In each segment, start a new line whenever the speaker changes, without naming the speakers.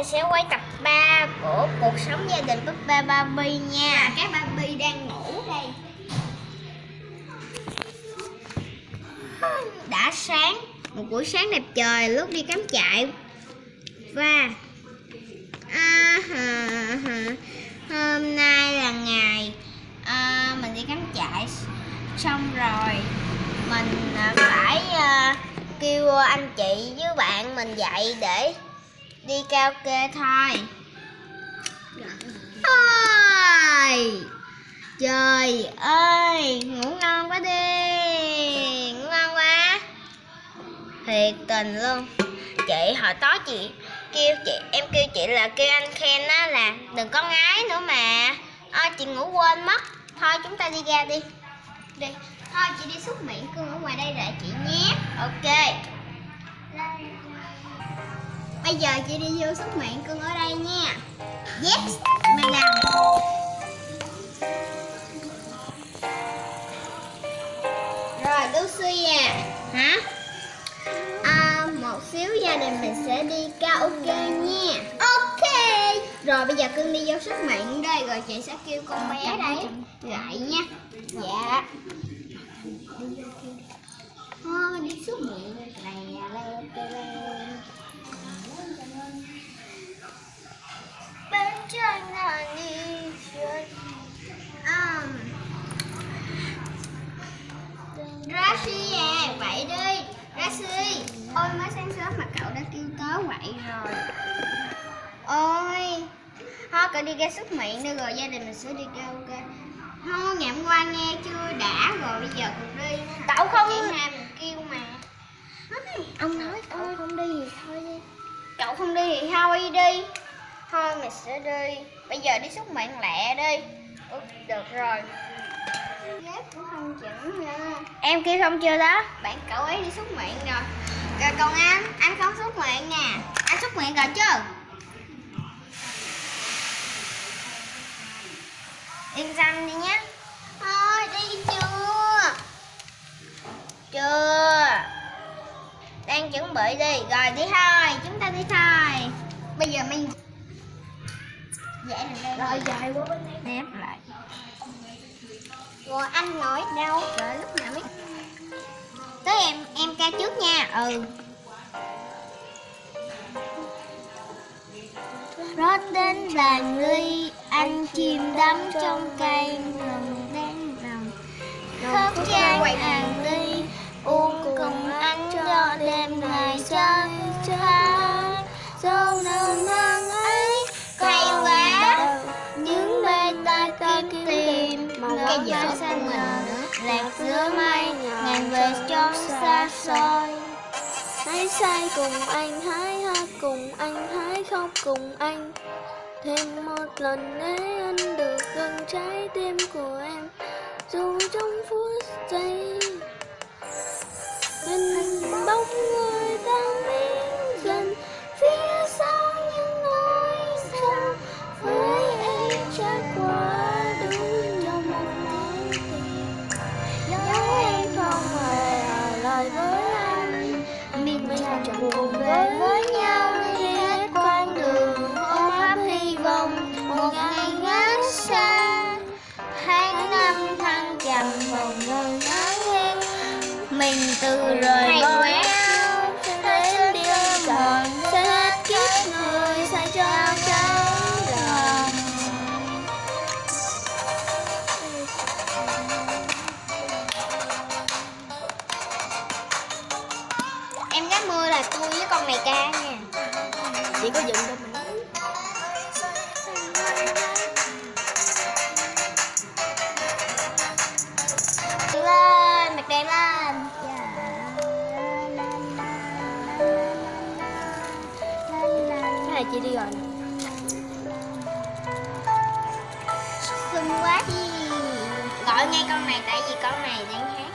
mình sẽ quay tập 3 của cuộc sống gia đình búp bê Barbie nha.
Các Barbie đang ngủ đây.
Đã sáng, một buổi sáng đẹp trời lúc đi cắm trại. Và hôm nay là ngày mình đi cắm trại xong rồi mình phải kêu anh chị với bạn mình dậy để đi karaoke thôi. Trời ơi, ngủ ngon quá đi, ngủ ngon quá, thiệt tình luôn. Chị hồi tối em kêu chị là kêu anh Ken á là đừng có ngái nữa mà. Chị ngủ quên mất. Thôi chúng ta đi ra đi. Thôi chị đi xúc miệng cưng ở ngoài đây đợi chị nhé. Ok. Bây giờ chị đi vô xúc miệng cưng ở đây nha. Yes, madam. Rồi Lucy hả? Một xíu gia đình mình sẽ đi karaoke nha. Ok. Rồi bây giờ cưng đi vô xúc miệng đây, rồi chị sẽ kêu con bé đây lại nha. Dạ. Thôi đi xúc miệng này bên trên là đi chơi. Rashi vậy đi. Rashi, ôi mới sáng sớm mà cậu đã kêu tớ vậy rồi. Ôi thôi cậu đi ra xúc miệng đi rồi gia đình mình sẽ đi karaoke. Thôi ngày hôm qua nghe chưa đã rồi bây giờ cùng đi. Cậu không chị Hà mình kêu mà. Ông nói tôi không đi thì thôi đi. Cậu không đi thì thôi đi. Thôi mình sẽ đi. Bây giờ đi xúc miệng lẹ đi. Được rồi. Dép cũng không chuẩn nha. Em kêu không chưa đó? Bạn cậu ấy đi xúc miệng rồi. Rồi còn anh không xúc miệng nè. Anh xúc miệng rồi chứ? Yên tâm đi nhé. Thôi đi chưa? Chưa. Đang chuẩn bị đi. Rồi đi thôi. Chúng ta đi thôi. Bây giờ mình dậy đây. Rồi dài quá bên đây. Nép lại. Rồi anh ngồi đâu? Rồi lúc nào biết. Tới em ca trước nha. Rót đến làn ly, anh chìm đắm trong cây rừng đen rồng. Khớp trang hàng ly, uống cùng anh cho đêm ngày xanh trắng. Dẫu nồng nàn ấy, hay quá. Những bê ta kim tìm, cái vợ xanh mình lạc giữa mây, ngàn về trong xa xôi.
Hãy say cùng anh, hãy hát cùng anh, hãy khóc cùng anh. Thêm một lần để anh được gần trái tim của em, dù trong phút giây. Hình bóng người đang biến dần phía sau những ngôi sao. Với em trải qua đúng trong một mối tình. Dẫu em không hề ở lời với anh, mình chẳng cùng với nhau đi hết con đường ôm ấp hy vọng một ngày ngát xa. Tháng năm thăng trầm một người nói em mình từ rời bỏ nhau đến điên còn sẽ hết kiếp người sai cho trắng lòng.
Em gái mưa là tôi với con này ca nha.
Chị có dựng đâu mình.
Lên, mặt đèn lên.
Cái này chị đi rồi.
Xinh quá đi. Gọi ngay con này tại vì con này đang hát.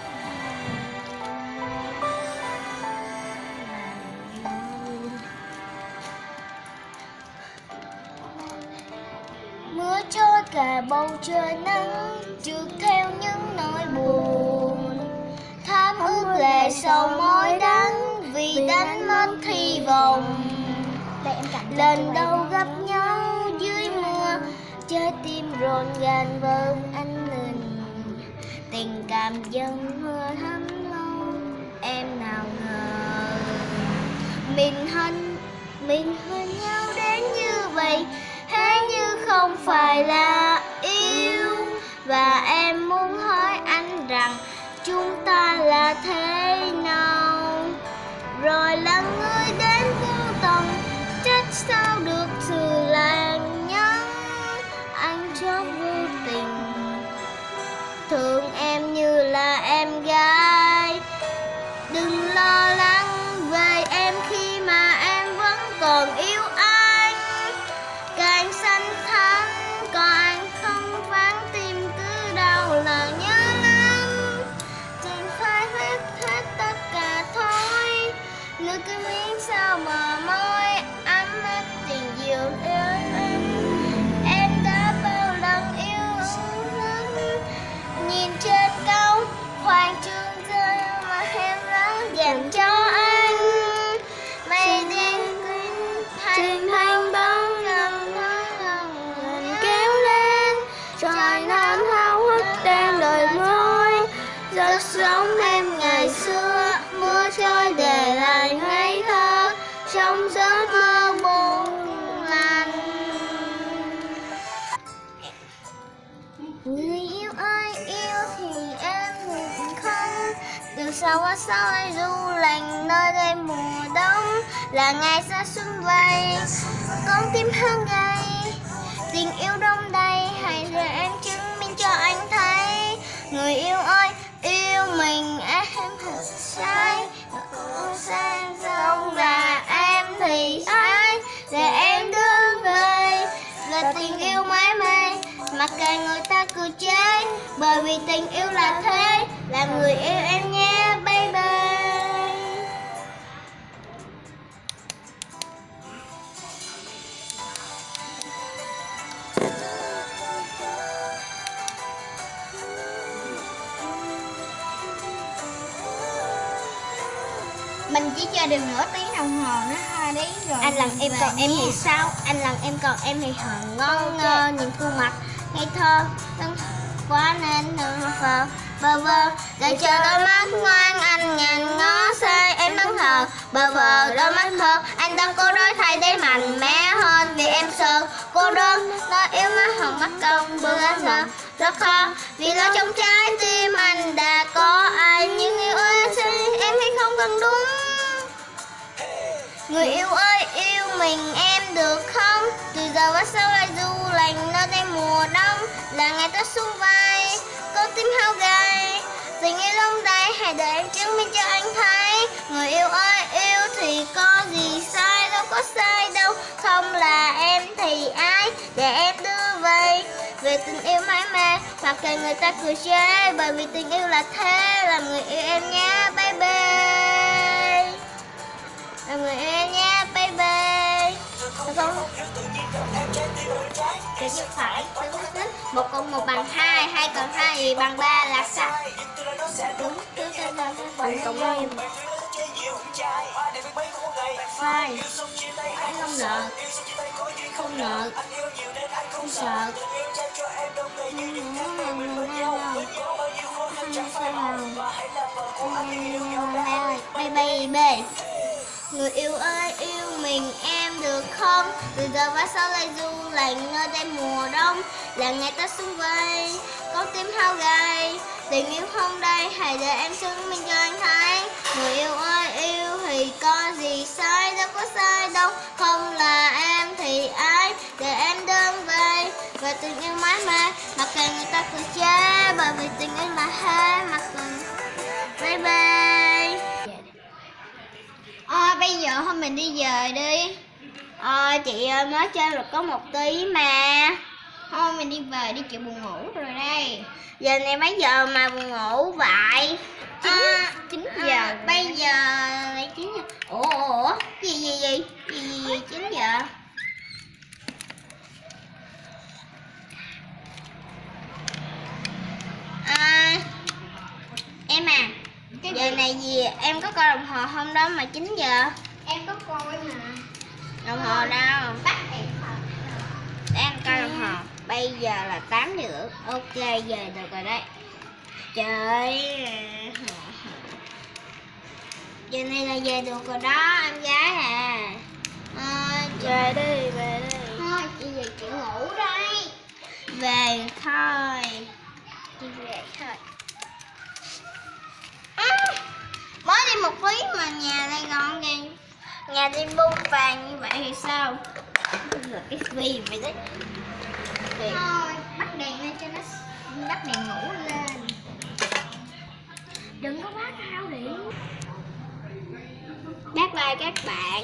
Mưa trôi cả bầu trời nắng, trượt theo những nỗi buồn. Thắm ướt lệ sầu môi đắng vì đánh mất hy vọng.
Đây em cạnh
lần đầu gặp nhau dưới mưa, trái tim rộn ràng vờn anh linh, tình cảm dâng mưa thắm lâu, em nào ngờ mình hôn nhau đến như vậy, thế như không phải là yêu. Và em muốn hỏi anh rằng chúng ta là thế nào, rồi là người đến vô tận, trách sao được sự làng nhắn. Anh chót vô tình thương em như là em gái, đừng lo lắng về em khi mà em vẫn còn yêu anh. Càng xanh thẳm còn anh không vắng tim cứ đau là nhớ lắm. Chẳng phải hết tất cả thôi, nước cái miếng sao mà môi ấm áp tình yêu em đã bao lần yêu lắm. Nhìn trên cao khoảng trường rơi mà em vẫn dành cho anh. Mây đen trên thanh bóng lần kéo lên, trời non háo hức đang đợi môi. Rất giống em ngày xưa, mưa trôi để lại ngây thơ, trong giấc mơ buồn lành. Người yêu ơi yêu thì em đừng không, từ sau qua sau ai du lành nơi đây mùa đông, là ngày xa xuân vầy con tim hơn gầy. Tình yêu đông đầy hãy để em chứng minh cho anh thấy. Người yêu ơi yêu mình em thật sai, sang sông và em thì ai để em đưa về. Về tình yêu mãi mê mặc kệ người ta cười chế, bởi vì tình yêu là thế, là người yêu em nhé baby. Mình chỉ chơi được nửa tiếng đồng hồ nữa thôi đấy rồi. Anh lần em còn em thì sao? Anh lần em còn em thì hờn ngon ngơ, nhìn khuôn mặt ngây thơ quá nên đừng phờ bơ vơ, để chờ đôi mắt ngoan anh ngàn ngó say em vẫn thờ bơ vơ đôi mắt thơ. Anh đang cố đối thay để mạnh mẽ hơn vì em sợ cô đơn, nó yếu mắt hồng mắt công bữa giờ rất khó vì lo trong trái tim anh đã có ai. Nhưng yêu ơi em hay không cần đúng. Người yêu ơi yêu mình em được không, từ giờ và sau lại du lành nơi đây mùa đông, là ngày Tết xuân vầy con tim hao gầy. Tình yêu đông đầy hãy để em chứng minh cho anh thấy. Người yêu ơi yêu thì có gì sai, đâu có sai đâu, không là em thì ai để em đưa về. Về tình yêu mãi mê mặc kệ người ta cười chê, bởi vì tình yêu là thế, làm người yêu em nhé baby, làm người yêu em nhé baby. Được không? Được như phải. Một cộng một bằng hai, hai cộng hai thì bằng ba là sao? Đúng, bằng cộng em. Sai. Anh không nợ. Không nợ. Không sợ. Baby. Người yêu ơi yêu mình em được không, từ giờ và sau lại du lành nơi đây mùa đông, là ngày Tết xuân vầy con tim hao gầy. Tình yêu không đây hãy để em chứng minh cho anh thấy. Người yêu ơi yêu thì có gì sai, đâu có sai đâu, không là em thì ai để em đơn về. Về tình yêu mãi mê mặc kệ người ta cười chê, bởi vì tình yêu là thế mặc baby. Bây giờ thôi mình đi về đi. Chị ơi mới chơi được có một tí mà. Thôi mình đi về đi, chị buồn ngủ rồi đây. Giờ này mấy giờ mà buồn ngủ vậy? 9 giờ. Bây giờ là 9 giờ. Ủa? Gì 9 giờ? Em à, giờ này gì em có coi đồng hồ không đó mà 9 giờ? Em có coi mà. Đồng hồ đâu?
Tắt đèn thật.
Để anh coi đồng hồ. Bây giờ là 8:30. Ok, về được rồi đấy. Trời, giờ này là về được rồi đó em gái à.
Về đi, về đi.
Thôi chị về chị ngủ đây.
Về thôi.
Chị về thôi.
Mới đi một tí mà nhà đây gọn gàng. Nhà đi bung vàng như vậy thì sao? Là cái gì vậy đấy? Thì
Thôi bắt đèn lên cho nó, bắt đèn ngủ lên.
Đừng có bắt hao điện.
bye bye các bạn.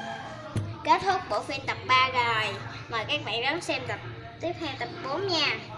Kết thúc bộ phim tập 3 rồi. Mời các bạn đón xem tập tiếp theo tập 4 nha.